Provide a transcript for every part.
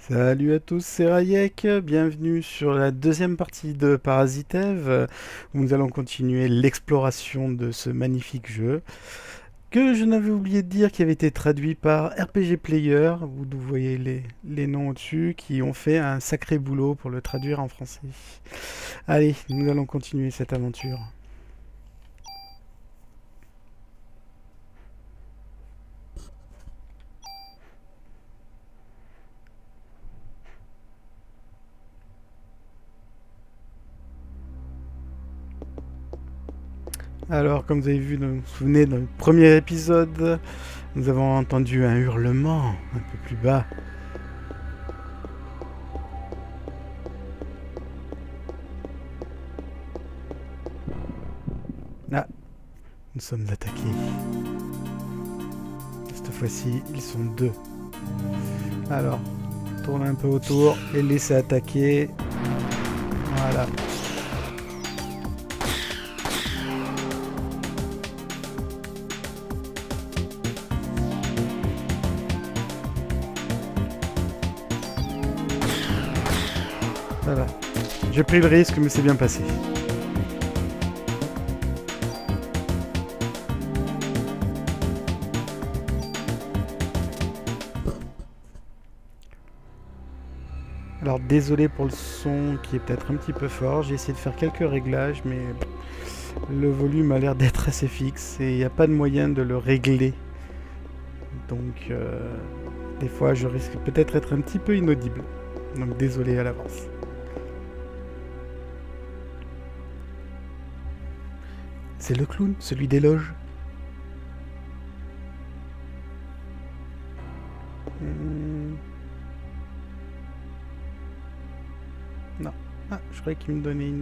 Salut à tous, c'est Rayek, bienvenue sur la deuxième partie de Parasite Eve, où nous allons continuer l'exploration de ce magnifique jeu, que je n'avais oublié de dire qui avait été traduit par RPG Player, où vous voyez les noms au-dessus, qui ont fait un sacré boulot pour le traduire en français. Allez, nous allons continuer cette aventure. Alors, comme vous avez vu, vous vous souvenez, dans le premier épisode, nous avons entendu un hurlement un peu plus bas. Ah, nous sommes attaqués. Cette fois-ci, ils sont deux. Alors, tourne un peu autour et laissez attaquer. Voilà. Voilà. J'ai pris le risque, mais c'est bien passé. Alors désolé pour le son qui est peut-être un petit peu fort, j'ai essayé de faire quelques réglages, mais le volume a l'air d'être assez fixe et il n'y a pas de moyen de le régler. Donc des fois je risque peut-être d'être un petit peu inaudible. Donc désolé à l'avance. C'est le clown, celui des loges. Non. Ah, je croyais qu'il me donnait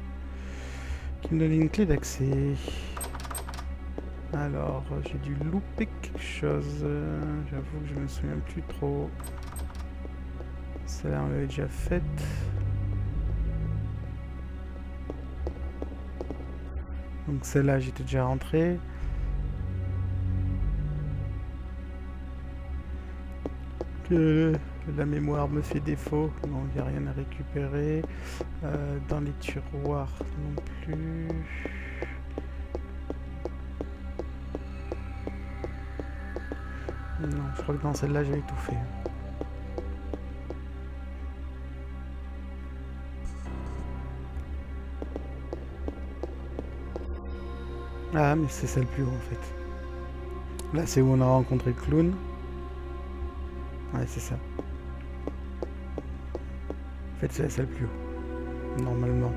une clé d'accès. Alors, j'ai dû louper quelque chose. J'avoue que je me souviens plus trop. Celle-là, on l'avait déjà faite. Donc celle-là, j'étais déjà rentré. Que la mémoire me fait défaut. Non, il n'y a rien à récupérer. Dans les tiroirs non plus. Non, je crois que dans celle-là, j'avais tout fait. Ah, mais c'est celle plus haut en fait. Là, c'est où on a rencontré le clown. Ouais, c'est ça. En fait, c'est la celle plus haut. Normalement.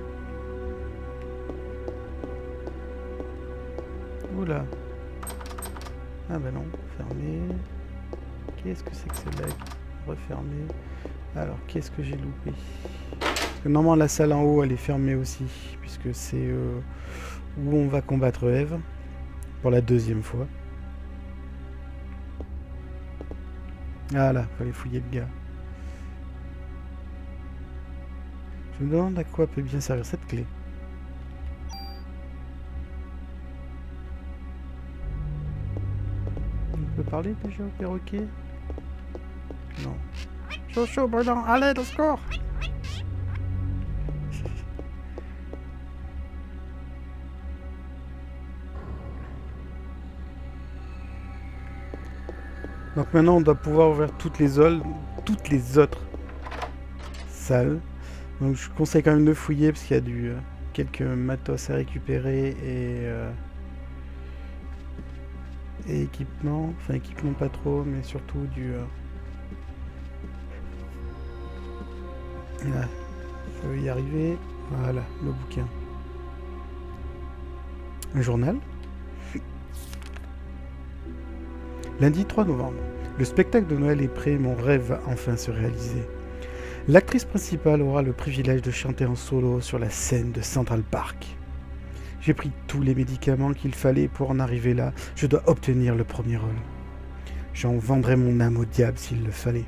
Oula. Ah bah non, fermé. Qu'est-ce que c'est que celle-là? Refermé. Alors, qu'est-ce que j'ai loupé? Parce que normalement, la salle en haut, elle est fermée aussi. Puisque c'est où on va combattre Eve. Pour la deuxième fois. Ah là, fallait fouiller le gars. Je me demande à quoi peut bien servir cette clé. On peut parler déjà au perroquet? Non. Chaud, chaud, brûlant, allez, au secours! Donc maintenant, on doit pouvoir ouvrir toutes les autres salles. Donc je conseille quand même de fouiller parce qu'il y a quelques matos à récupérer et équipement. Enfin, équipement pas trop, mais surtout Là, faut y arriver. Voilà, le bouquin. Un journal. Lundi 3 novembre. Le spectacle de Noël est prêt, mon rêve va enfin se réaliser. L'actrice principale aura le privilège de chanter en solo sur la scène de Central Park. J'ai pris tous les médicaments qu'il fallait pour en arriver là. Je dois obtenir le premier rôle. J'en vendrai mon âme au diable s'il le fallait.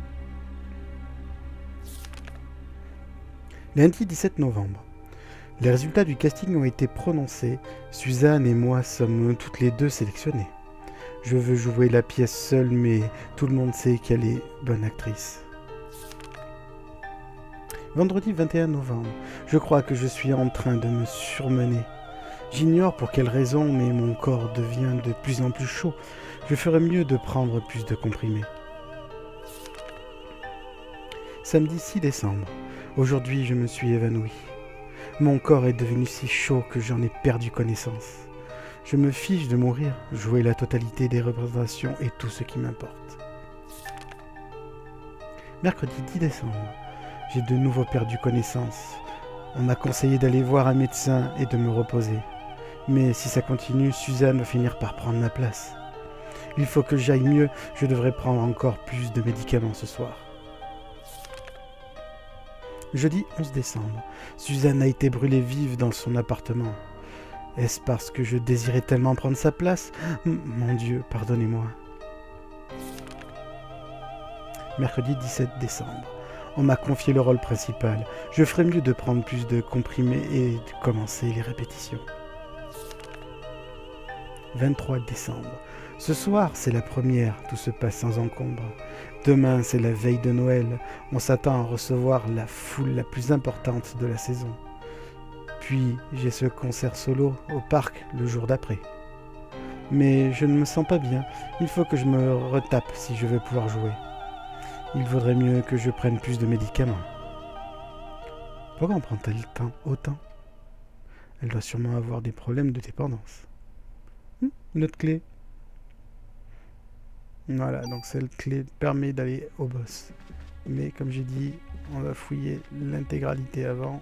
Lundi 17 novembre. Les résultats du casting ont été prononcés. Suzanne et moi sommes toutes les deux sélectionnées. Je veux jouer la pièce seule, mais tout le monde sait qu'elle est bonne actrice. Vendredi 21 novembre. Je crois que je suis en train de me surmener. J'ignore pour quelle raison, mais mon corps devient de plus en plus chaud. Je ferais mieux de prendre plus de comprimés. Samedi 6 décembre. Aujourd'hui, je me suis évanoui. Mon corps est devenu si chaud que j'en ai perdu connaissance. Je me fiche de mourir, jouer la totalité des représentations est tout ce qui m'importe. Mercredi 10 décembre. J'ai de nouveau perdu connaissance. On m'a conseillé d'aller voir un médecin et de me reposer. Mais si ça continue, Suzanne va finir par prendre ma place. Il faut que j'aille mieux, je devrais prendre encore plus de médicaments ce soir. Jeudi 11 décembre. Suzanne a été brûlée vive dans son appartement. Est-ce parce que je désirais tellement prendre sa place? Mon Dieu, pardonnez-moi. Mercredi 17 décembre. On m'a confié le rôle principal. Je ferais mieux de prendre plus de comprimés et de commencer les répétitions. 23 décembre. Ce soir, c'est la première, tout se passe sans encombre. Demain, c'est la veille de Noël. On s'attend à recevoir la foule la plus importante de la saison. Puis, j'ai ce concert solo au parc le jour d'après. Mais je ne me sens pas bien. Il faut que je me retape si je veux pouvoir jouer. Il vaudrait mieux que je prenne plus de médicaments. Pourquoi en prend-elle autant? Elle doit sûrement avoir des problèmes de dépendance. Une autre clé. Voilà, donc cette clé permet d'aller au boss. Mais comme j'ai dit, on va fouiller l'intégralité avant.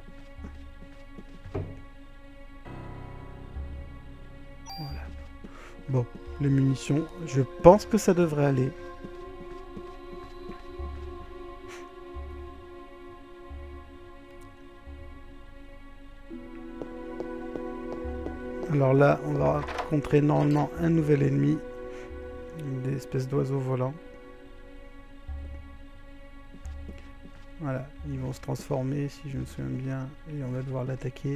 Voilà. Bon, les munitions, je pense que ça devrait aller. Alors là, on va rencontrer normalement un nouvel ennemi. Des espèces d'oiseaux volants. Voilà, ils vont se transformer si je me souviens bien. Et on va devoir l'attaquer.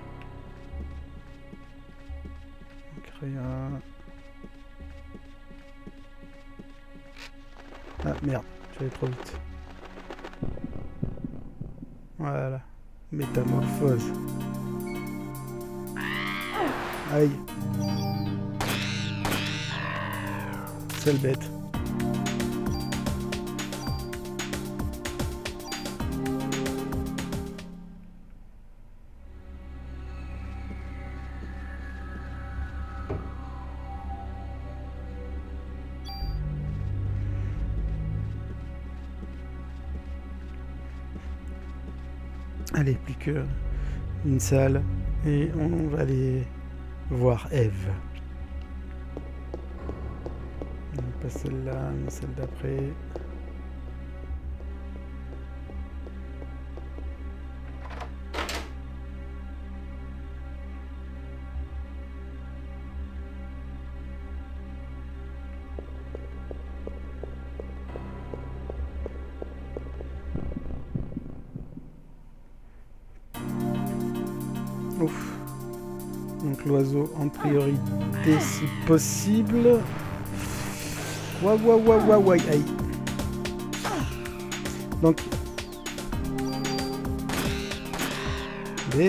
Ah merde, j'allais trop vite. Voilà, métamorphose. Aïe. Sale bête. Allez, plus qu'une salle et on va aller voir Eve. Pas celle-là, mais celle d'après. Ouf. Donc l'oiseau en priorité si possible. Waouh, aïe. Donc B.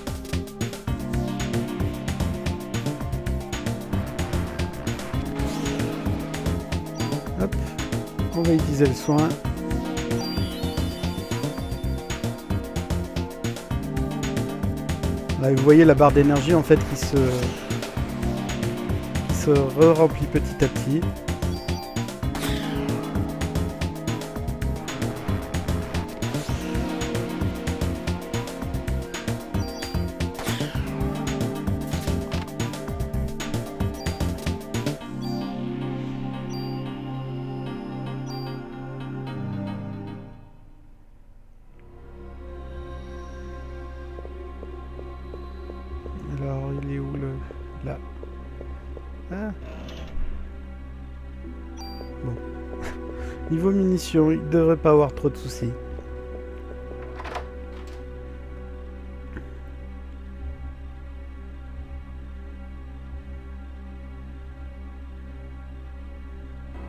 Hop, on va utiliser le soin. Là, vous voyez la barre d'énergie en fait qui se re-remplit petit à petit. Alors, il est où le... Là. Ah. Bon. Niveau munitions, il devrait pas avoir trop de soucis.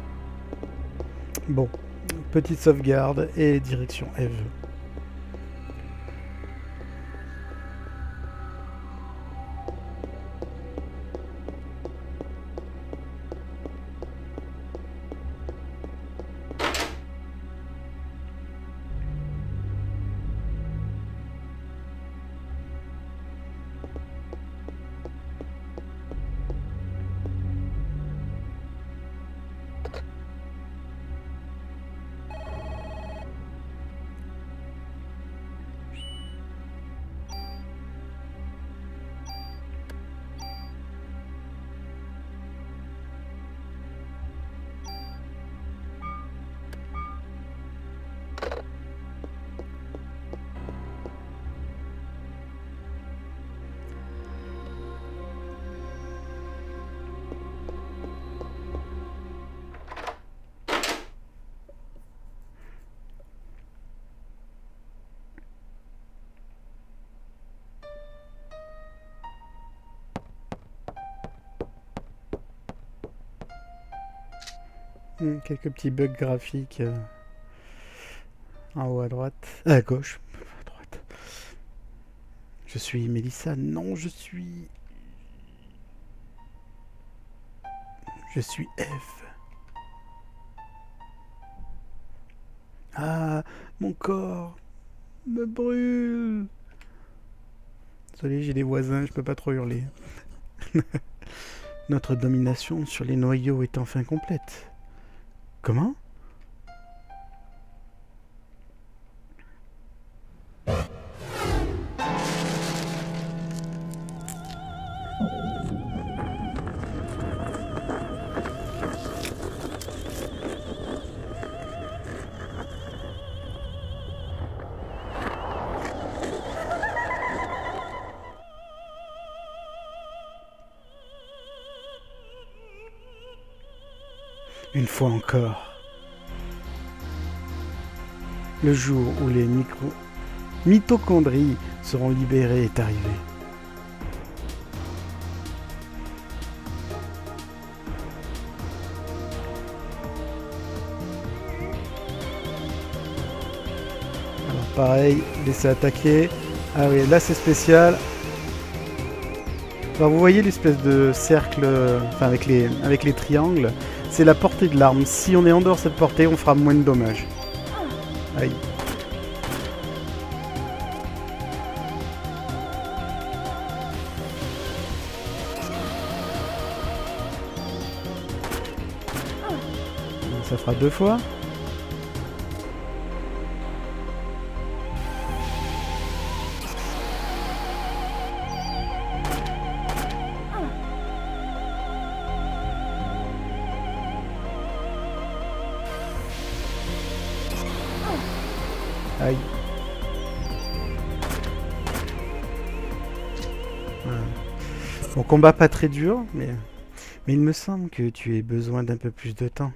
Bon. Petite sauvegarde et direction Eve. Quelques petits bugs graphiques en haut à droite. À gauche. À droite. Je suis Mélissa. Non, je suis... Je suis Eve. Ah, mon corps me brûle. Désolé, j'ai des voisins, je peux pas trop hurler. Notre domination sur les noyaux est enfin complète. Comment? Une fois encore. Le jour où les mitochondries seront libérées est arrivé. Alors pareil, laissez attaquer. Ah oui, là c'est spécial. Alors vous voyez l'espèce de cercle, enfin avec les triangles, c'est la portée de l'arme. Si on est en dehors de cette portée, on fera moins de dommages. Aïe. Ça fera 2 fois. Aïe. Voilà. Bon, combat pas très dur, mais il me semble que tu aies besoin d'un peu plus de temps.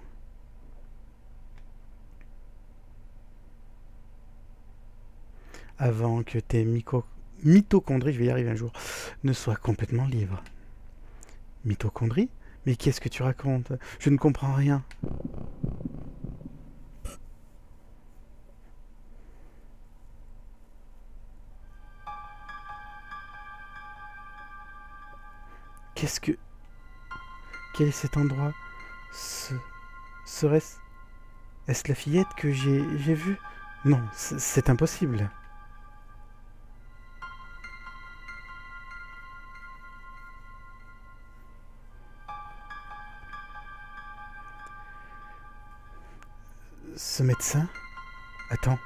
Avant que tes mitochondries, je vais y arriver un jour, ne soient complètement libres. Mitochondries? Mais qu'est-ce que tu racontes? Je ne comprends rien. Qu'est-ce que... Quel est cet endroit? Serait-ce... Est-ce la fillette que j'ai vue? Non, c'est impossible. Ce médecin? Attends.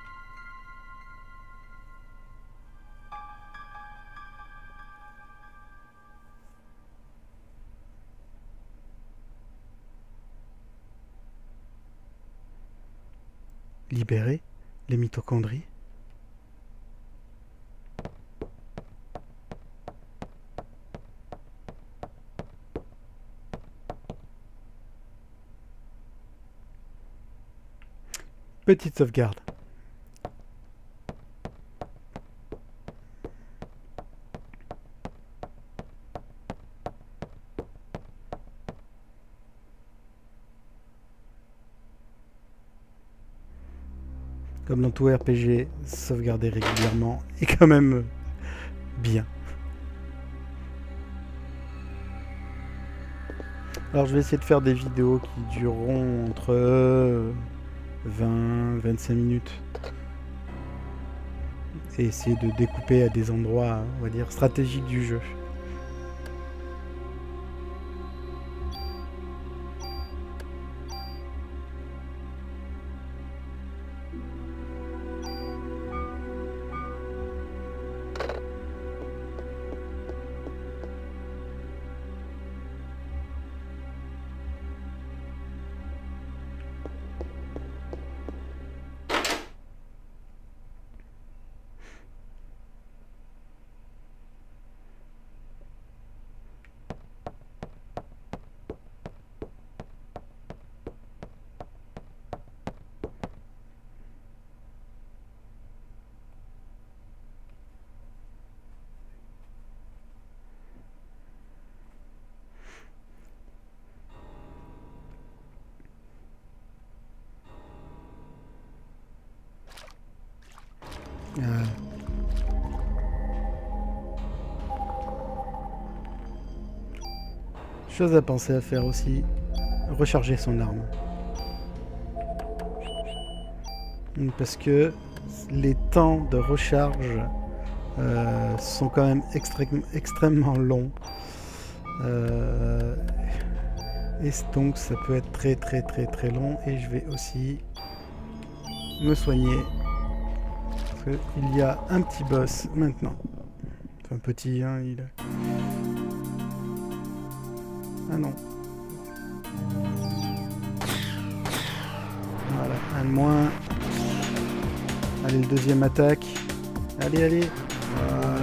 Libérer les mitochondries? Petite sauvegarde. Comme dans tout RPG, sauvegarder régulièrement est quand même bien. Alors je vais essayer de faire des vidéos qui dureront entre 20-25 minutes. Et essayer de découper à des endroits, on va dire, stratégiques du jeu. Ah. Chose à penser à faire aussi, recharger son arme. Parce que les temps de recharge sont quand même extrêmement longs. Et donc ça peut être très long. Et je vais aussi me soigner. Parce qu'il y a un petit boss maintenant. Enfin petit, hein, il... Ah non. Voilà, un de moins. Allez, le deuxième attaque. Allez, allez. Voilà.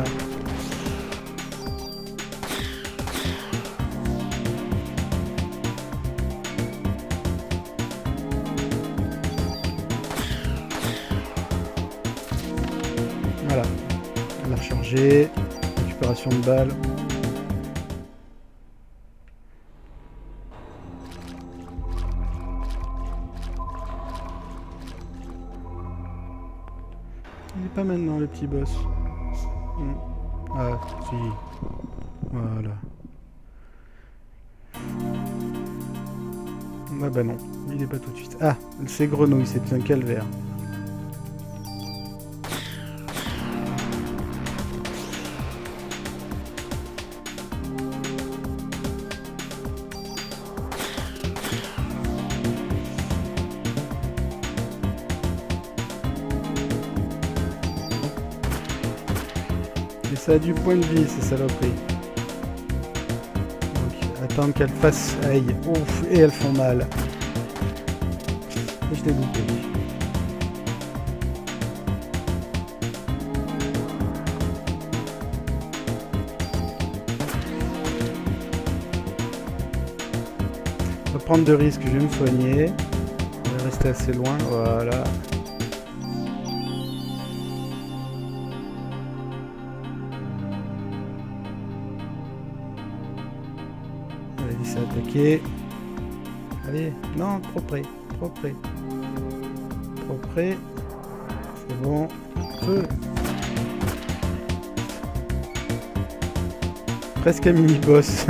Voilà. Elle a rechargé. Récupération de balles. Il est pas maintenant le petit boss. Ah, si. Voilà. Ah bah non, il est pas tout de suite. Ah, c'est grenouille, c'est un calvaire. Ça a du point de vie, ces saloperies. Donc, attendre qu'elles fassent aïe. Ouf, et elles font mal. Et je l'ai loupé. Pas prendre de risques, je vais me soigner. Je vais rester assez loin, voilà. Attaquer. Allez, non, trop près, trop près. Trop près. C'est bon. Feu. Presque un mini-boss.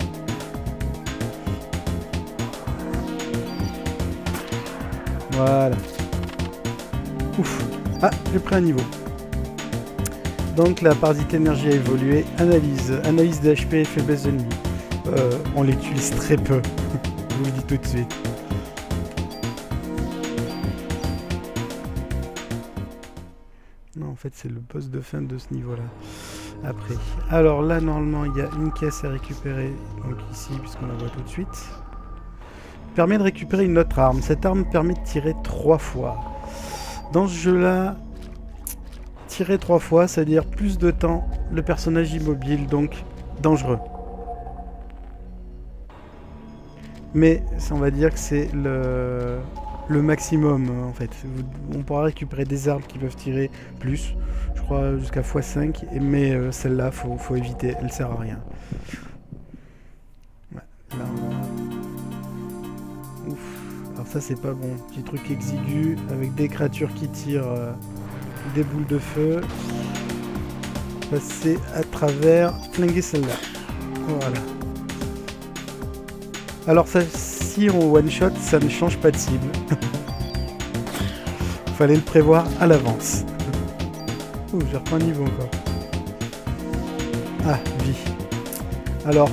Voilà. Ouf. Ah, j'ai pris un niveau. Donc la parasite énergie a évolué. Analyse de HP et faiblesse ennemie. On l'utilise très peu, je vous le dis tout de suite. Non, en fait, c'est le boss de fin de ce niveau-là. Après. Alors là, normalement, il y a une caisse à récupérer. Donc ici, puisqu'on la voit tout de suite. Permet de récupérer une autre arme. Cette arme permet de tirer 3 fois. Dans ce jeu-là, tirer 3 fois, ça veut dire plus de temps, le personnage immobile, donc dangereux. Mais on va dire que c'est le maximum en fait. On pourra récupérer des armes qui peuvent tirer plus, je crois jusqu'à x5, mais celle-là, faut éviter, elle sert à rien. Ouais, là, ouf. Alors ça c'est pas bon, petit truc exigu avec des créatures qui tirent des boules de feu. Passer à travers, flinguer celle-là. Voilà. Alors ça, si on one shot, ça ne change pas de cible. Fallait le prévoir à l'avance. Oh, j'ai repris un niveau encore. Ah, vie. Alors.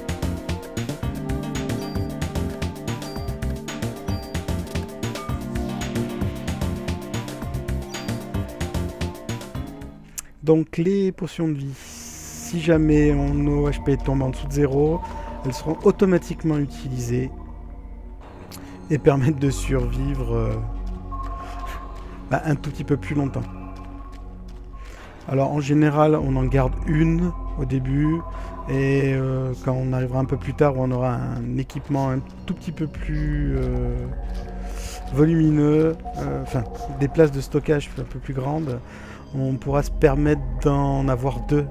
Donc les potions de vie, si jamais nos HP tombent en dessous de 0, elles seront automatiquement utilisées et permettent de survivre un tout petit peu plus longtemps. Alors en général, on en garde une au début et quand on arrivera un peu plus tard où on aura un équipement un tout petit peu plus volumineux, enfin des places de stockage un peu plus grandes, on pourra se permettre d'en avoir 2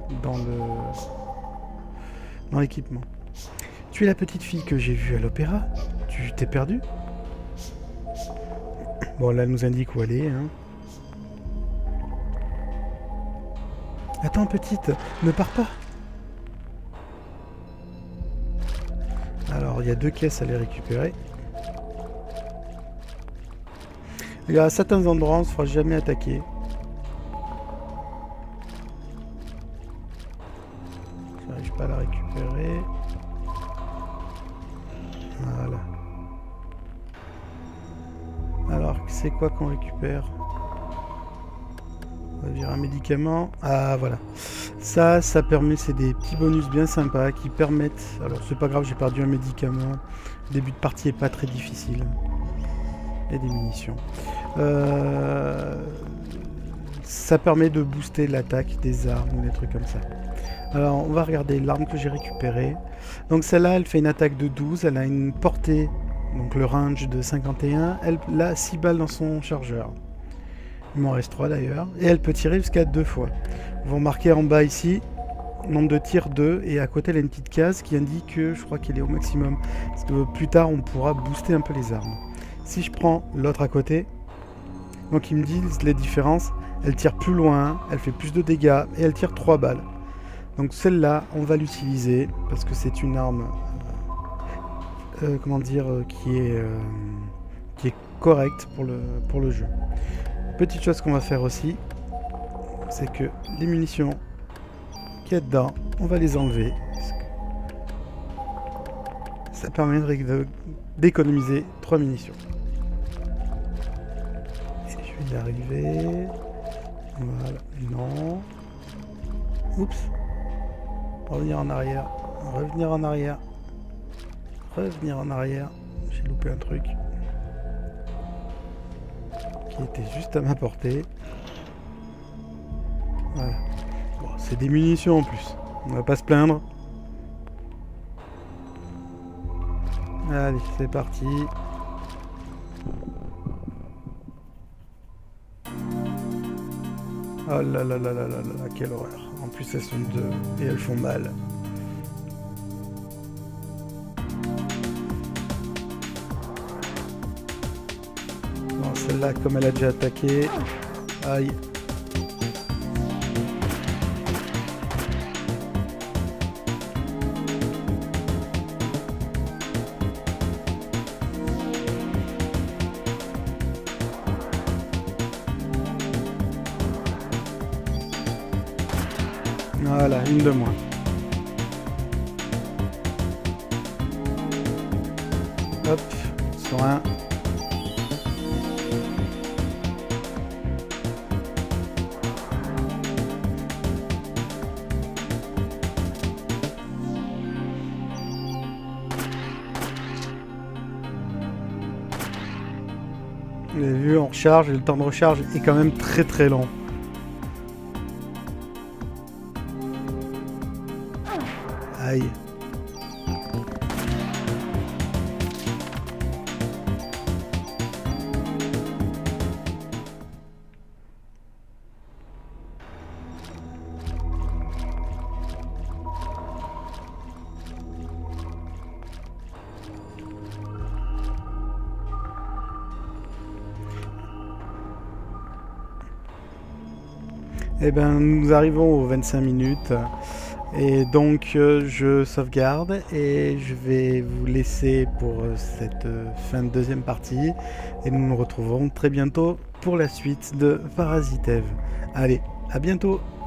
dans l'équipement. Tu es la petite fille que j'ai vue à l'opéra? Tu t'es perdue? Bon, là, elle nous indique où aller. Hein. Attends, petite, ne pars pas. Alors, il y a 2 caisses à les récupérer. Il y a certains endroits, on ne se fera jamais attaquer. J'arrive pas à la récupérer. Voilà. Alors, c'est quoi qu'on récupère? On va dire un médicament. Ah, voilà. Ça permet, c'est des petits bonus bien sympas qui permettent... Alors, c'est pas grave, j'ai perdu un médicament. Le début de partie est pas très difficile. Et des munitions. Ça permet de booster l'attaque des armes ou des trucs comme ça. Alors, on va regarder l'arme que j'ai récupérée. Donc, celle-là, elle fait une attaque de 12. Elle a une portée, donc le range de 51. Elle a 6 balles dans son chargeur. Il m'en reste 3 d'ailleurs. Et elle peut tirer jusqu'à 2 fois. Vous remarquez en bas ici, nombre de tirs 2. Et à côté, elle a une petite case qui indique que je crois qu'elle est au maximum. Parce que plus tard, on pourra booster un peu les armes. Si je prends l'autre à côté, donc ils me disent les différences. Elle tire plus loin, elle fait plus de dégâts et elle tire 3 balles. Donc celle-là, on va l'utiliser parce que c'est une arme, comment dire, qui est correcte pour le jeu. Petite chose qu'on va faire aussi, c'est que les munitions qu'il y a dedans, on va les enlever. Ça permet d'économiser 3 munitions. Et je vais y arriver. Voilà, non. Oups. Revenir en arrière. Revenir en arrière. Revenir en arrière. J'ai loupé un truc. Qui était juste à ma portée. Voilà. Bon, c'est des munitions en plus. On va pas se plaindre. Allez, c'est parti. Oh là là là là là là, quelle horreur. En plus elles sont 2 et elles font mal. Non, celle-là, comme elle a déjà attaqué. Aïe. Voilà, une de moins. Hop, soin. Vous avez vu, on recharge et le temps de recharge est quand même très très long. Aïe. Eh ben, nous arrivons aux 25 minutes. Et donc je sauvegarde et je vais vous laisser pour cette fin de deuxième partie. Et nous nous retrouverons très bientôt pour la suite de Parasite Eve. Allez, à bientôt!